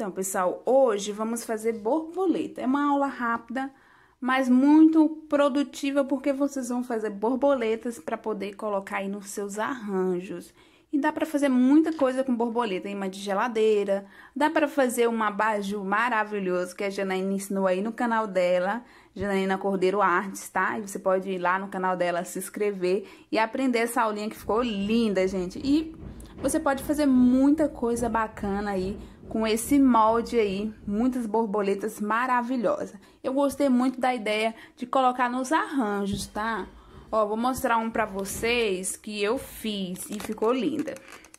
Então, pessoal, hoje vamos fazer borboleta. É uma aula rápida, mas muito produtiva, porque vocês vão fazer borboletas para poder colocar aí nos seus arranjos. E dá para fazer muita coisa com borboleta, imã de geladeira, dá para fazer um abajur maravilhoso que a Janaína ensinou aí no canal dela, Janaína Cordeiro Artes, tá? E você pode ir lá no canal dela, se inscrever e aprender essa aulinha que ficou linda, gente. E você pode fazer muita coisa bacana aí com esse molde aí, muitas borboletas maravilhosas. Eu gostei muito da ideia de colocar nos arranjos, tá? Ó, vou mostrar um pra vocês que eu fiz e ficou linda.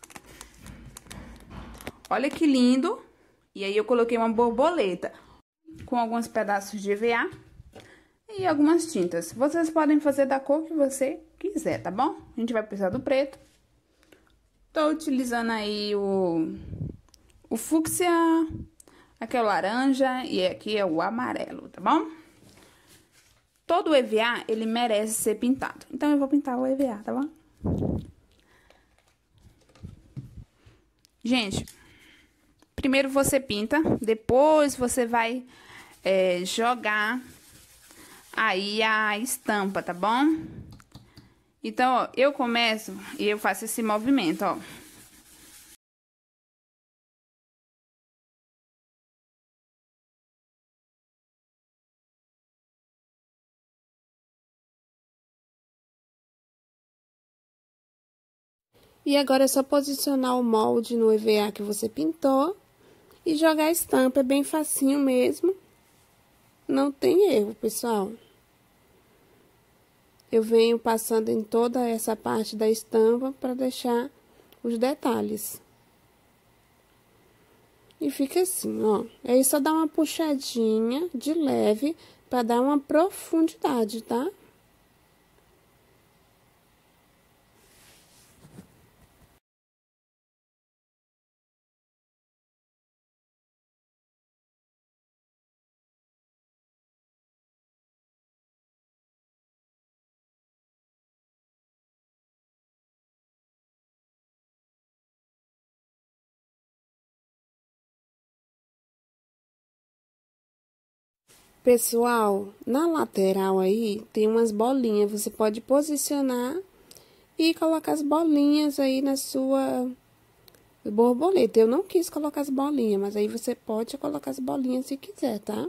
Olha que lindo! E aí eu coloquei uma borboleta com alguns pedaços de EVA e algumas tintas. Vocês podem fazer da cor que você quiser, tá bom? A gente vai precisar do preto. Tô utilizando aí o fúcsia, aqui é o laranja e aqui é o amarelo, tá bom? Todo o EVA, ele merece ser pintado. Então, eu vou pintar o EVA, tá bom? Gente, primeiro você pinta, depois você vai jogar aí a estampa, tá bom? Então, ó, eu começo e eu faço esse movimento, ó. E agora é só posicionar o molde no EVA que você pintou e jogar a estampa. É bem facinho mesmo. Não tem erro, pessoal. Eu venho passando em toda essa parte da estampa para deixar os detalhes. E fica assim, ó. Aí só dá uma puxadinha de leve para dar uma profundidade, tá? Pessoal, na lateral aí tem umas bolinhas, você pode posicionar e colocar as bolinhas aí na sua borboleta. Eu não quis colocar as bolinhas, mas aí você pode colocar as bolinhas se quiser, tá?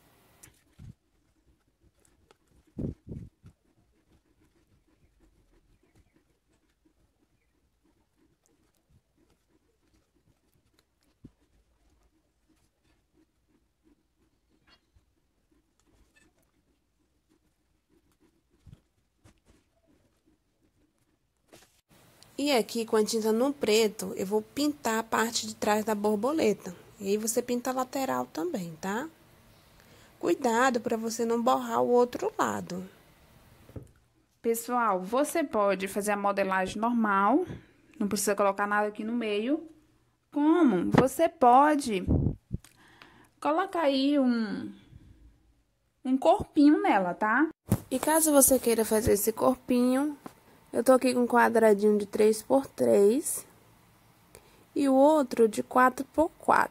E aqui, com a tinta no preto, eu vou pintar a parte de trás da borboleta. E aí, você pinta a lateral também, tá? Cuidado para você não borrar o outro lado. Pessoal, você pode fazer a modelagem normal, não precisa colocar nada aqui no meio. Como? Você pode colocar aí um corpinho nela, tá? E caso você queira fazer esse corpinho, eu tô aqui com um quadradinho de 3x3 e o outro de 4x4.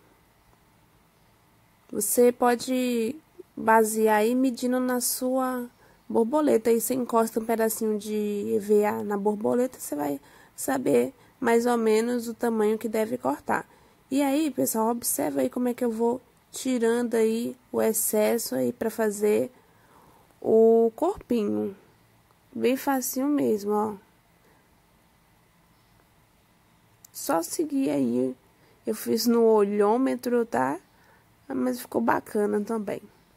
Você pode basear aí medindo na sua borboleta. Aí você encosta um pedacinho de EVA na borboleta, você vai saber mais ou menos o tamanho que deve cortar. E aí, pessoal, observa aí como é que eu vou tirando aí o excesso aí pra fazer o corpinho. Bem facinho mesmo, ó. Só seguir aí. Eu fiz no olhômetro, tá? Mas ficou bacana também.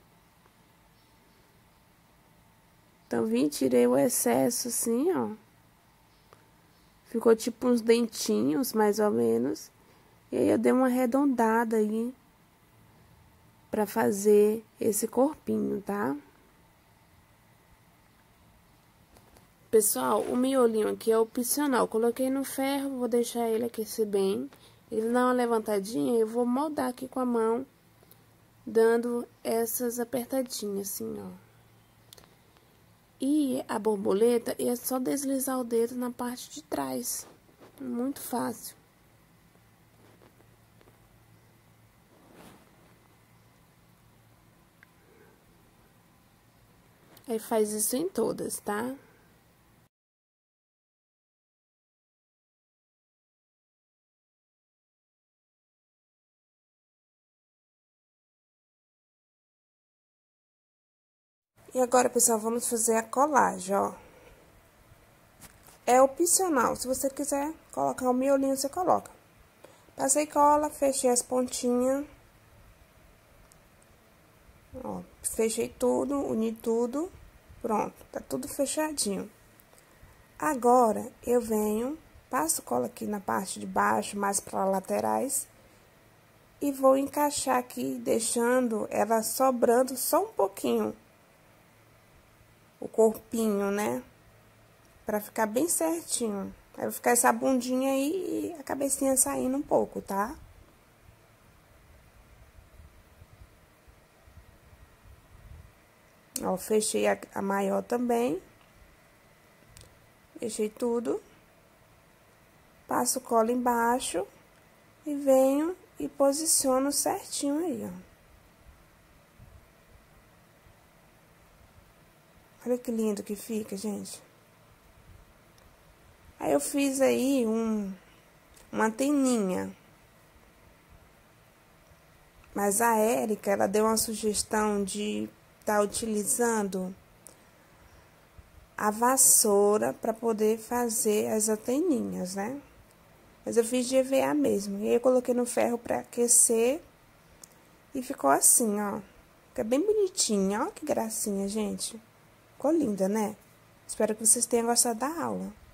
Então, vim, tirei o excesso assim, ó. Ficou tipo uns dentinhos, mais ou menos. E aí, eu dei uma arredondada aí pra fazer esse corpinho, tá? Pessoal, o miolinho aqui é opcional. Coloquei no ferro, vou deixar ele aquecer bem. Ele dá uma levantadinha, eu vou moldar aqui com a mão, dando essas apertadinhas, assim, ó. E a borboleta é só deslizar o dedo na parte de trás. Muito fácil. Aí faz isso em todas, tá? E agora, pessoal, vamos fazer a colagem, ó. É opcional, se você quiser colocar o miolinho, você coloca. Passei cola, fechei as pontinhas. Ó, fechei tudo, uni tudo. Pronto, tá tudo fechadinho. Agora, eu venho, passo cola aqui na parte de baixo, mais para laterais. E vou encaixar aqui, deixando ela sobrando só um pouquinho. O corpinho, né? Pra ficar bem certinho. Aí, vai ficar essa bundinha aí e a cabecinha saindo um pouco, tá? Ó, fechei a maior também. Fechei tudo. Passo cola embaixo. E venho e posiciono certinho aí, ó. Olha que lindo que fica, gente. Aí, eu fiz aí uma anteninha. Mas a Érica, ela deu uma sugestão de estar utilizando a vassoura para poder fazer as anteninhas, né? Mas eu fiz de EVA mesmo. E aí, eu coloquei no ferro para aquecer. E ficou assim, ó. Fica bem bonitinha. Ó que gracinha, gente. Ficou linda, né? Espero que vocês tenham gostado da aula.